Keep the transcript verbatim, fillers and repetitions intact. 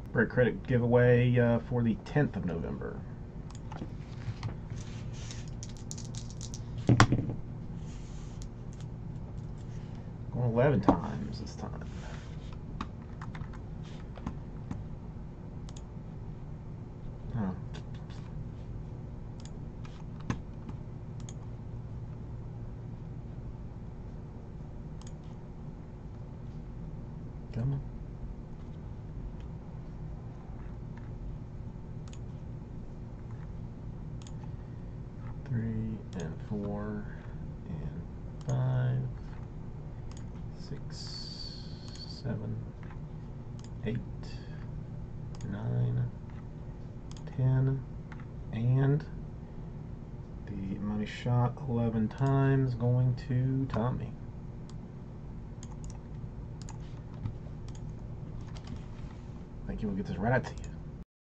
Break Credit giveaway uh, for the tenth of November. Going eleven times this time. Oh. Come on. Three and four and five, six, seven, eight, nine, ten, and the money shot eleven times going to Tommy. Thank you. We'll get this right out to you.